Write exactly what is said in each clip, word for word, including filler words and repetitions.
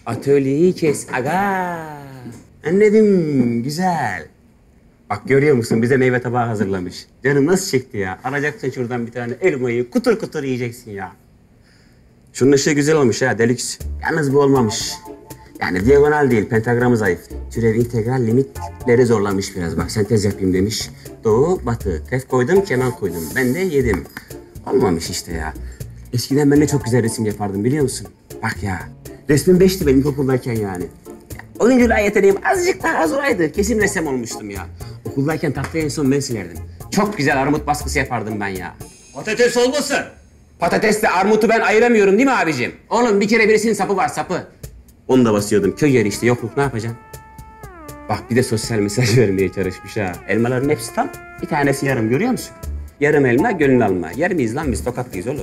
Atölyeyi kes aga. Anladım, güzel. Bak görüyor musun, bize meyve tabağı hazırlamış. Canım nasıl çekti ya. Alacaksın şuradan bir tane elmayı, kutur kutur yiyeceksin ya. Şunun ışığı güzel olmuş ha, delüks. Yalnız bu olmamış. Yani diagonal değil, pentagramı zayıf. Türev integral limitleri zorlamış biraz. Bak sentez yapayım demiş. Doğu, batı. Tef koydum, keman koydum. Ben de yedim. Olmamış işte ya. Eskiden ben de çok güzel resim yapardım biliyor musun? Bak ya. Resmim beşti benim okuldayken yani. Oyunculuğa yeteneğim azıcık daha az olaydı. Kesin ressam olmuştum ya. Okuldayken tahtayı en son ben silerdim. Çok güzel armut baskısı yapardım ben ya. Patates olmasın. Patatesle armutu ben ayıramıyorum değil mi abicim? Oğlum bir kere birisinin sapı var, sapı. Onu da basıyordum. Köy yeri işte, yokluk ne yapacaksın? Bak bir de sosyal mesaj vermeye çalışmış ha. Elmaların hepsi tam, bir tanesi yarım görüyor musun? Yarım elma, gönül alma. Yer miyiz lan biz, Tokatlıyız oğlum.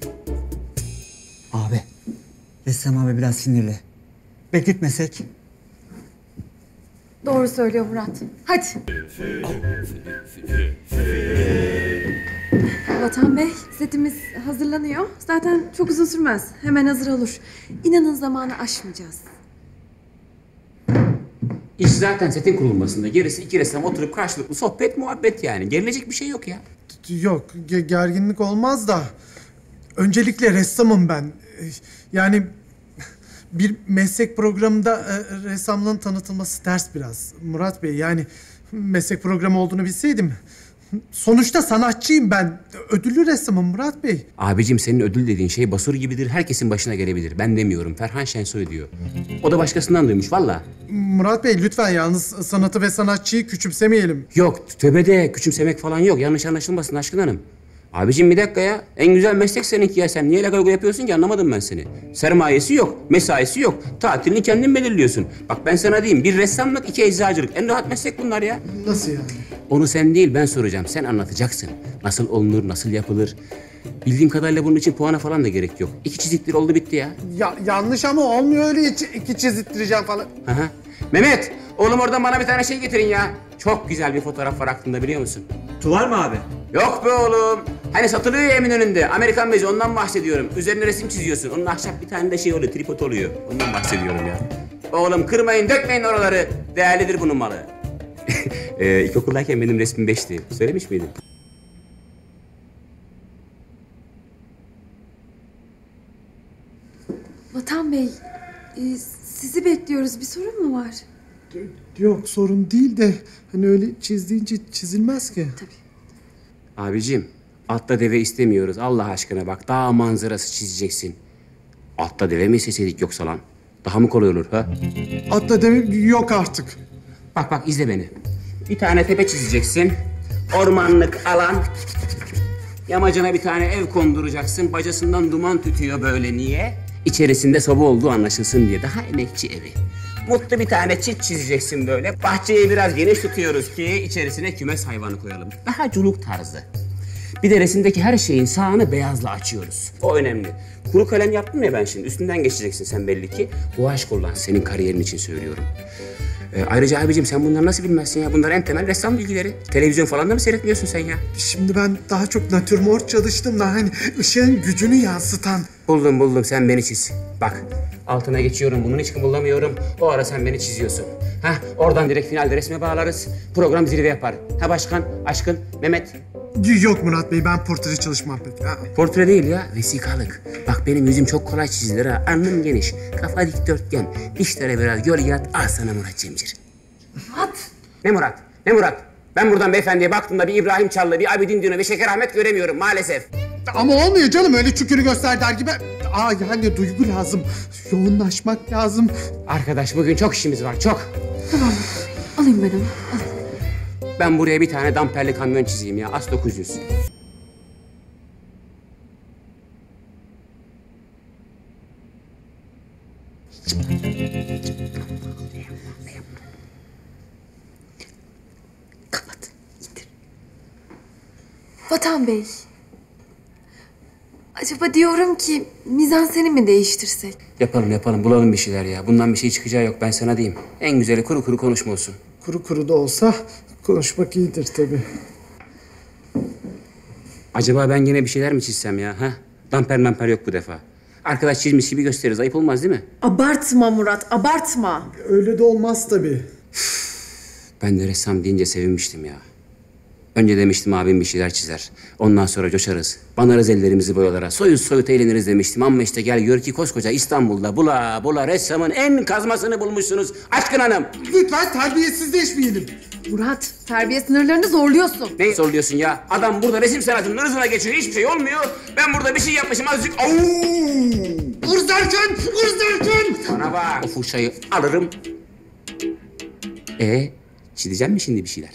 Abi, ressam abi biraz sinirli. Bekletmesek. Doğru söylüyor Murat. Hadi. Vatan Bey, setimiz hazırlanıyor. Zaten çok uzun sürmez. Hemen hazır olur. İnanın zamanı aşmayacağız. İş zaten setin kurulmasında. Gerisi iki ressam oturup karşılıklı sohbet, muhabbet yani. Gerilecek bir şey yok ya. Yok, ge- gerginlik olmaz da. Öncelikle ressamım ben. Yani bir meslek programında e, ressamlığın tanıtılması ters biraz. Murat Bey, yani meslek programı olduğunu bilseydim. Sonuçta sanatçıyım ben. Ödüllü ressamım Murat Bey. Abicim senin ödül dediğin şey basur gibidir. Herkesin başına gelebilir. Ben demiyorum. Ferhan Şensoy diyor. O da başkasından duymuş valla. Murat Bey lütfen yalnız sanatı ve sanatçıyı küçümsemeyelim. Yok tövbede küçümsemek falan yok. Yanlış anlaşılmasın Aşkın Hanım. Abicim bir dakika ya. En güzel meslek seninki ya. Sen niye lagago yapıyorsun ki, anlamadım ben seni. Sermayesi yok, mesaisi yok. Tatilini kendin belirliyorsun. Bak ben sana diyeyim, bir ressamlık, iki eczacılık. En rahat meslek bunlar ya. Nasıl yani? Onu sen değil ben soracağım. Sen anlatacaksın. Nasıl olunur, nasıl yapılır. Bildiğim kadarıyla bunun için puana falan da gerek yok. İki çiziktir oldu bitti ya. Ya yanlış ama olmuyor öyle iki, iki çizittireceğim falan. Aha. Mehmet, oğlum oradan bana bir tane şey getirin ya. Çok güzel bir fotoğraf var aklımda biliyor musun? Tuval mı abi? Yok be oğlum. Hani satılıyor ya Eminönü'nde. Amerikan bezi, ondan bahsediyorum. Üzerine resim çiziyorsun. Onun ahşap bir tane de şey oluyor, tripod oluyor. Ondan bahsediyorum ya. Oğlum kırmayın, dökmeyin oraları. Değerlidir bunun malı. ee, ilkokuldayken benim resmim beşti. Söylemiş miydim? Vatan Bey, e, sizi bekliyoruz. Bir sorun mu var? Yok sorun değil de hani öyle çizdiğince çizilmez ki. Tabii. Abicim, altta deve istemiyoruz. Allah aşkına bak, dağ manzarası çizeceksin. Altta deve mi isteseydik yoksa lan? Daha mı kolay olur ha? Atla deve yok artık. Bak bak izle beni. Bir tane tepe çizeceksin. Ormanlık alan. Yamacına bir tane ev konduracaksın. Bacasından duman tütüyor böyle, niye? İçerisinde soba olduğu anlaşılsın diye. Daha emekçi evi. Mutlu bir tane çit çizeceksin böyle. Bahçeyi biraz geniş tutuyoruz ki içerisine kümes hayvanı koyalım. Daha culuk tarzı. Bir de resimdeki her şeyin sağını beyazla açıyoruz. O önemli. Kuru kalem yaptım ya ben şimdi. Üstünden geçeceksin sen belli ki. Bu aşk olan senin kariyerin için söylüyorum. Ee, ayrıca abicim sen bunları nasıl bilmezsin ya? Bunlar en temel ressam bilgileri. Televizyon falan da mı seyretmiyorsun sen ya? Şimdi ben daha çok natürmort çalıştım da hani ışığın gücünü yansıtan. Buldum buldum, sen beni çiz. Bak altına geçiyorum, bunun hiç kımıldamıyorum. O ara sen beni çiziyorsun. Hah, oradan direkt finalde resme bağlarız. Program zirve yapar. Ha başkan, Aşkın, Mehmet. Yok Murat Bey, ben portre çalışmam pek. Ha. Portre değil ya, vesikalık. Bak benim yüzüm çok kolay çizilir ha. Alnım geniş, kafa dikdörtgen. Dişlere biraz gölge at, al sana Murat Cemcir. Murat! Ne Murat? Ne Murat? Ben buradan beyefendiye baktığımda bir İbrahim Çallı, bir Abidin Dino, bir Şeker Ahmet göremiyorum maalesef. Ama olmuyor canım, öyle çükürü göster der gibi. Aa yani duygu lazım, yoğunlaşmak lazım. Arkadaş bugün çok işimiz var, çok. Tamam, alayım ben onu. Alayım. Ben buraya bir tane damperli kamyon çizeyim ya, as dokuz yüz. Kapat, indir. Vatan Bey, acaba diyorum ki mizanseni mi değiştirsek? Yapalım yapalım, bulalım bir şeyler ya. Bundan bir şey çıkacağı yok, ben sana diyeyim. En güzeli kuru kuru konuşma olsun. Kuru kuru da olsa konuşmak iyidir tabii. Acaba ben yine bir şeyler mi çizsem ya? Ha? Damper mamper yok bu defa. Arkadaş çizmiş gibi gösteririz. Ayıp olmaz değil mi? Abartma Murat, abartma. Öyle de olmaz tabii. Ben de ressam deyince sevinmiştim ya. Önce demiştim abim bir şeyler çizer. Ondan sonra coşarız. Banarız ellerimizi boyalara. Soyut soyut eğleniriz demiştim. Ama işte gel gör ki koskoca İstanbul'da bula bula ressamın en kazmasını bulmuşsunuz. Aşkın Hanım. Lütfen terbiyesizleşmeyelim. Murat, terbiye sınırlarını zorluyorsun. Ne zorluyorsun ya? Adam burada resim sanatının ırzına geçiyor. Hiçbir şey olmuyor. Ben burada bir şey yapmışım azıcık. Au! Irz derken, ırz derken. Bana bak. O fuşayı alırım. E çizeceğim mi şimdi bir şeyler?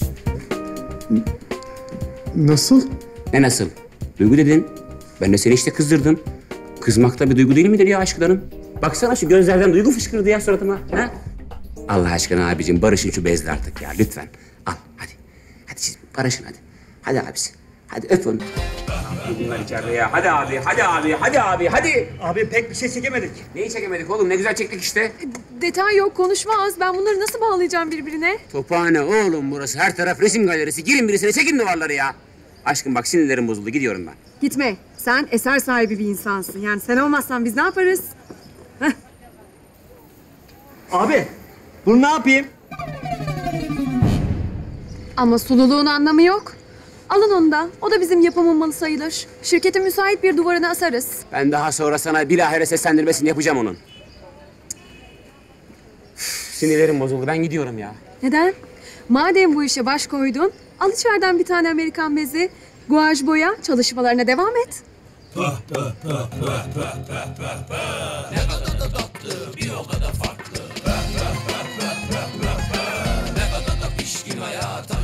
Nasıl? Ne nasıl? Duygu dedin. Ben de seni işte kızdırdım. Kızmak da bir duygu değil midir ya Aşkın Hanım? Baksana şu gözlerden duygu fışkırdı ya suratıma. Ha? Allah aşkına abicim barışın şu bezle artık ya lütfen. Al hadi. Hadi siz barışın hadi. Hadi abisi. Hadi öp onu. Bunlar içeride ya. Hadi abi, hadi abi, hadi abi, hadi. Abi pek bir şey çekemedik. Neyi çekemedik oğlum? Ne güzel çektik işte. Detay yok, konuşma az. Ben bunları nasıl bağlayacağım birbirine? Tophane oğlum burası. Her taraf resim galerisi. Girin birisine çekin duvarları ya. Aşkım bak sinirlerim bozuldu. Gidiyorum ben. Gitme. Sen eser sahibi bir insansın. Yani sen olmazsan biz ne yaparız? Abi bunu ne yapayım? Ama sululuğun anlamı yok. Alın onu da. O da bizim yapımın malı sayılır. Şirketin müsait bir duvarına asarız. Ben daha sonra sana bilahare seslendirmesini yapacağım onun. Üf, sinirlerim bozuldu. Ben gidiyorum ya. Neden? Madem bu işe baş koydun, al içeriden bir tane Amerikan bezi, guaj boya, çalışmalarına devam et. Bir o kadar farklı. Ne kadar da pişkin hayata.